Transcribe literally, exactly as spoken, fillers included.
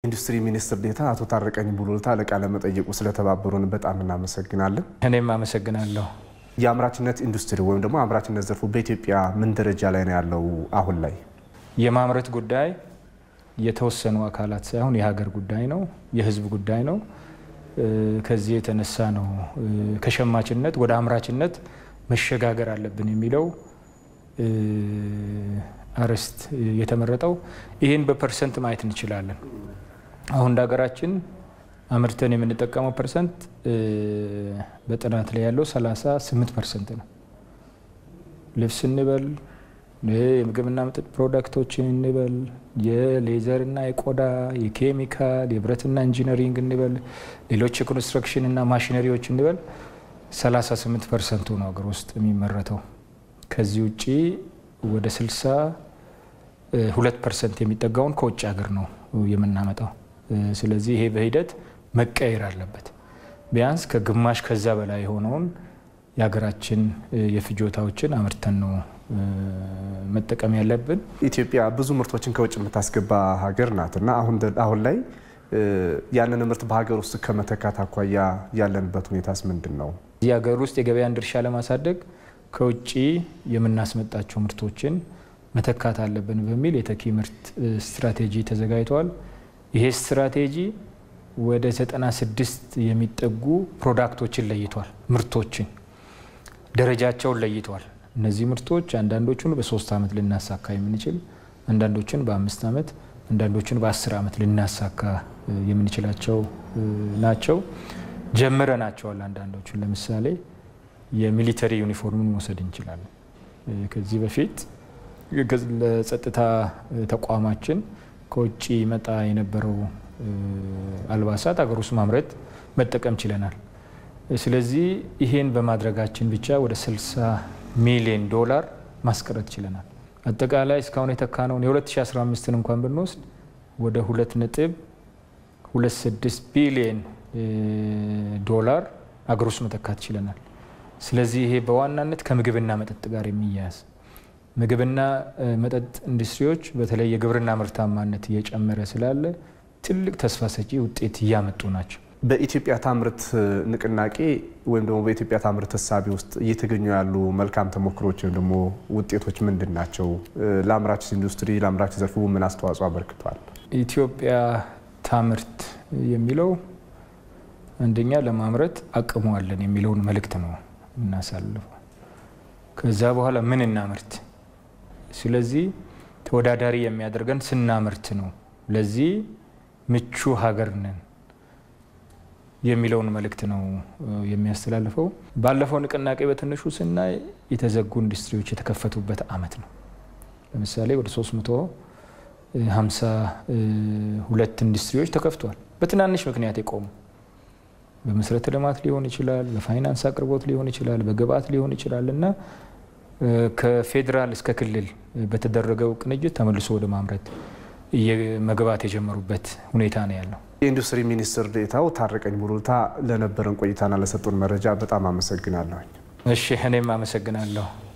ኢንዱስትሪ ሚኒስትር ዴታ አቶ ታረቀኝ ቡሉልታ ለቃለ መጠይቁ ስለተባበሩን በጣም እናመሰግናለን። እኔም አመሰግናለሁ። የአምራችነት ኢንዱስትሪ ወይም ደግሞ አምራችነት ዘርፉ በኢትዮጵያ ምን ደረጃ ላይ ነው ያለው? አሁን ላይ የማምረት ጉዳይ የተወሰኑ አካላት ሳይሆን የሀገር ጉዳይ ነው፣ የህዝብ ጉዳይ ነው። ከዚህ የተነሳ ነው ከሸማችነት ወደ አምራችነት መሸጋገር አለብን የሚለው አርስት የተመረጠው። ይሄን በፐርሰንት ማየት እንችላለን። አሁን ዳገራችን አምርተን የምንጠቀመው ፐርሰንት በጥናት ላይ ያለው ሰላሳ ስምንት ፐርሰንት ነው። ልብስ እንበል፣ የምግብና መጠጥ ፕሮዳክቶችን እንበል፣ የሌዘርና የቆዳ የኬሚካል የብረትና ኢንጂነሪንግ እንበል፣ ሌሎች የኮንስትራክሽን እና ማሽነሪዎች እንበል ሰላሳ ስምንት ፐርሰንት ነው ሀገር ውስጥ የሚመረተው። ከዚህ ውጪ ወደ ስልሳ ሁለት ፐርሰንት የሚጠጋውን ከውጭ ሀገር ነው የምናመጣው። ስለዚህ ይሄ በሂደት መቀየር አለበት። ቢያንስ ከግማሽ ከዛ በላይ የሆነውን የሀገራችን የፍጆታዎችን አምርተን ነው መጠቀም ያለብን። ኢትዮጵያ ብዙ ምርቶችን ከውጭ የምታስገባ ሀገር ናትና አሁን አሁን ላይ ያንን ምርት በሀገር ውስጥ ከመተካት አኳያ ያለንበት ሁኔታስ ምንድነው? የሀገር ውስጥ የገበያን ድርሻ ለማሳደግ ከውጭ የምናስመጣቸው ምርቶችን መተካት አለብን በሚል የተኪ ምርት ስትራቴጂ ተዘጋጅቷል። ይሄ ስትራቴጂ ወደ ዘጠና ስድስት የሚጠጉ ፕሮዳክቶችን ለይቷል። ምርቶችን ደረጃቸውን ለይቷል። እነዚህ ምርቶች አንዳንዶቹን በሶስት አመት ልናሳካ የምንችል፣ አንዳንዶቹን በአምስት አመት፣ አንዳንዶቹን በአስር አመት ልናሳካ የምንችላቸው ናቸው። ጀምረናቸዋል። አንዳንዶቹን ለምሳሌ የሚሊተሪ ዩኒፎርምን መውሰድ እንችላለን። ከዚህ በፊት ለጸጥታ ተቋማችን ከውጭ መጣ የነበረው አልባሳት አገር ውስጥ ማምረት መጠቀም ችለናል። ስለዚህ ይሄን በማድረጋችን ብቻ ወደ ስልሳ ሚሊዮን ዶላር ማስቀረት ችለናል። አጠቃላይ እስካሁን የተካነውን የ2015ን እንኳን ብንወስድ ወደ ሁለት ነጥብ ሁለት ስድስት ቢሊዮን ዶላር አገር ውስጥ መተካት ችለናል። ስለዚህ ይሄ በዋናነት ከምግብና መጠጥ ጋር የሚያያዝ ምግብና መጠጥ ኢንዱስትሪዎች በተለይ የግብርና ምርታማነት እየጨመረ ስላለ ትልቅ ተስፋ ሰጪ ውጤት እያመጡ ናቸው። በኢትዮጵያ ታምርት ንቅናቄ ወይም ደግሞ በኢትዮጵያ ታምርት ተሳቢ ውስጥ እየተገኙ ያሉ መልካም ተሞክሮች ወይም ደግሞ ውጤቶች ምንድን ናቸው? ለአምራች ኢንዱስትሪ ለአምራች ዘርፉ ምን አስተዋጽኦ አበርክቷል? ኢትዮጵያ ታምርት የሚለው አንደኛ ለማምረት አቅሙ አለን የሚለውን መልእክት ነው እናሳልፈው። ከዛ በኋላ ምን እናምርት? ስለዚህ ተወዳዳሪ የሚያደርገን ስናምርት ነው። ለዚህ ምቹ ሀገር ነን የሚለውን መልእክት ነው የሚያስተላልፈው። ባለፈው ንቅናቄ በትንሹ ስናይ የተዘጉ ኢንዱስትሪዎች የተከፈቱበት አመት ነው። ለምሳሌ ወደ ሶስት መቶ ሃምሳ ሁለት ኢንዱስትሪዎች ተከፍቷል። በትናንሽ ምክንያት የቆሙ በመሰረተ ልማት ሊሆን ይችላል፣ በፋይናንስ አቅርቦት ሊሆን ይችላል፣ በግብአት ሊሆን ይችላል እና ከፌደራል እስከ ክልል በተደረገው ቅንጅት ተመልሶ ወደ ማምረት የመግባት የጀመሩበት ሁኔታ ነው ያለው። የኢንዱስትሪ ሚኒስትር ዴታው ታረቀኝ ቡሉልታ ለነበረን ቆይታና ለሰጡን መረጃ በጣም አመሰግናለሁ። እሺ እኔም አመሰግናለሁ።